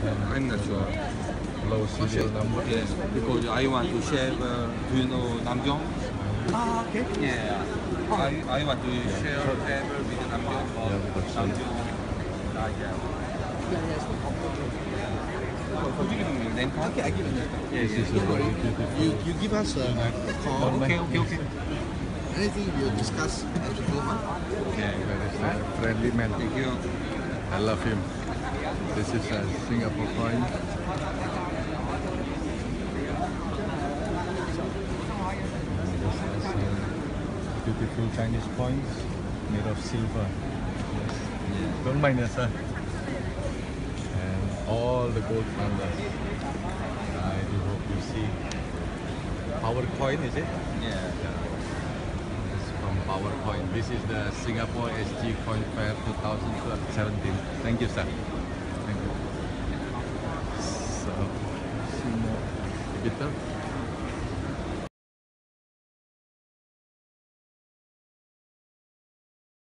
I'm not sure. Low serial number. Yes, because I want to share. Do you know Namjong? Ah, okay. Yeah. I want to share table with Namjong. Namjong. Yeah. Could you give me your name card? Okay, I give it. Yes, yes. Don't worry. You give us a call. Okay. Anything we'll discuss at the moment. Okay. Very friendly man. Thank you. I love him. This is a Singapore coin. Beautiful Chinese coins made of silver. Yes. Yeah. Don't mind us, sir. And all the gold funders. I do hope you see. Power coin, is it? Yeah. It's from Power Coin. This is the Singapore SG Coin Fair 2017. Thank you, sir. Thank you. So, see more. Better.